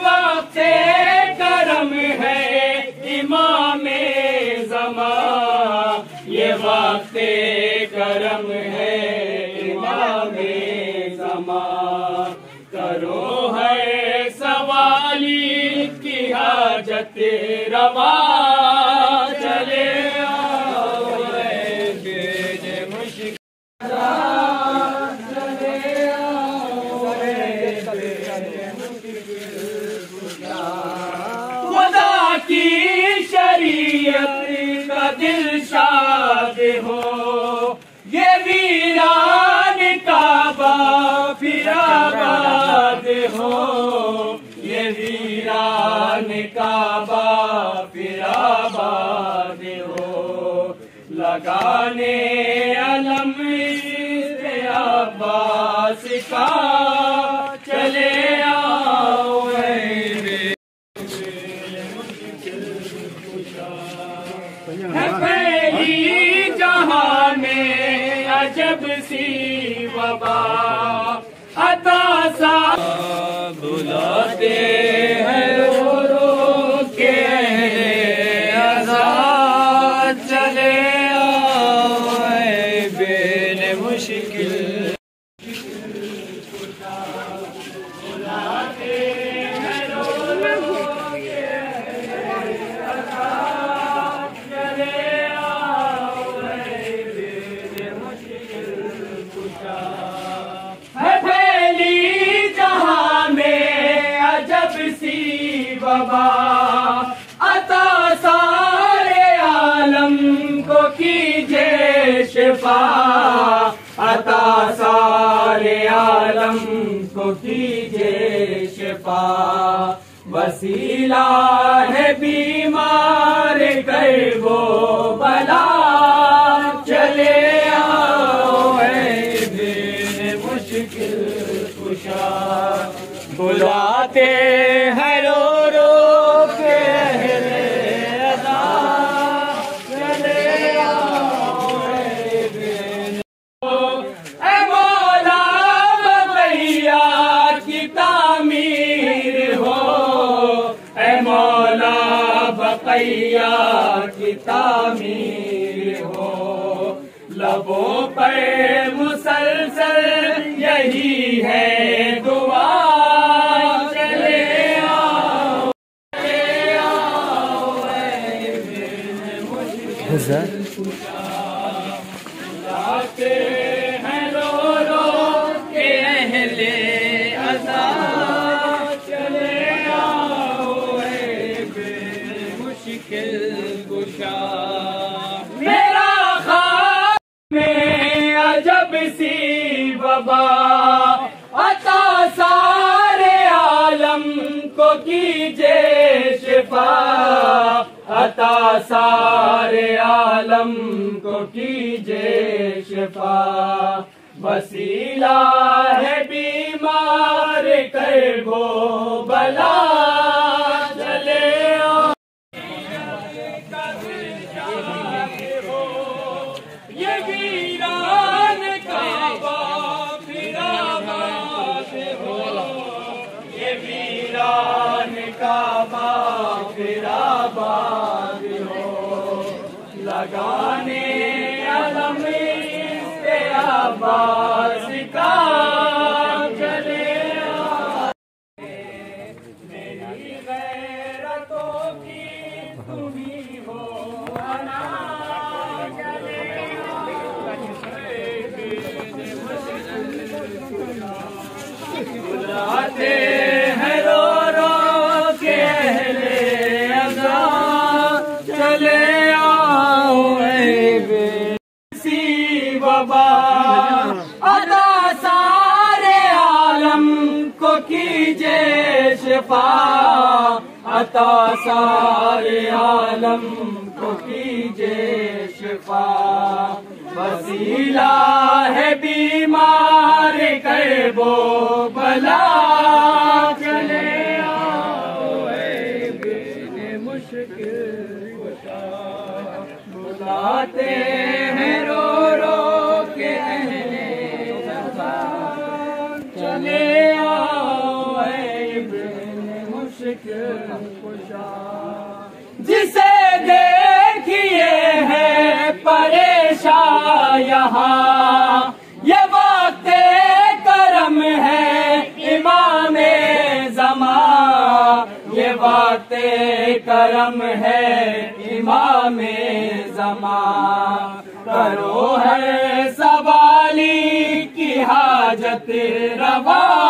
وقت کرم ہے امام زمان، یہ وقت کرم ہے امام زمان، کرو ہے سوالی کی حاجت روا، چلے آؤ اے بے مشکل، چلے آؤ اے بے مشکل، خدا کی شریعت کا دل شاد ہو، یہ ویران کعبہ پھر آباد ہو، یہ ویران کعبہ پھر آباد ہو، لگانے علم عباس کا، چلے آؤ اے پھیلی جہاں میں عجب سی وبا، عطا سا بلاتے ہیں رو رو کے آزاد، چلے آؤ اے بے مشکل، عطا سارے عالم کو کیجے شفا، عطا سارے عالم کو کیجے شفا، وسیلہ ہے بیمار کر وہ بلا، چلے آؤ اے بے مشکل کشا، بلاتے ہیں رو رو کے اہل ادا، چلے آؤ اے بے، اے مولا بقیہ کی تعمیر ہو، اے مولا بقیہ کی تعمیر ہو، لبوں پر مسلسل یہی ہے دعا، لاتے ہیں رو رو کے اہل عذاب، چلے آؤ اے بے مشکل کشا، میرا خواب میں عجب سی وبا، عطا سارے عالم کو کیجے شفا، عطا سارے عالم کو کیجے شفا، وسیلہ ہے بیمار کر وہ بلا، چلے آؤ یہ ویران کعبہ پھر آباد ہو، یہ ویران کعبہ پھر آباد ہو، لگانے علم عباس کا، چلے آؤ میری غیرتوں کی تمہیں ہو انا، چلے بلاتے ہیں رو رو کے اہل عذاب، چلے آؤ اے بے سی وبا، عطا سارے عالم کو کیجے شفا، عطا سارے عالم کو کیجے شفا، وسیلہ ہے بیمار کر وہ بلا، چلے آؤ اے بے مشکل کشا، بلاتے ہیں رو رو کے اہل عذاب، چلے آؤ اے بے مشکل مشکل کشا جسے دیکھیے ہے پریشان یہاں یہ وقت کرم ہے امام زمان یہ وقت کرم ہے امام زمان کرو ہر سوالی کی حاجت روا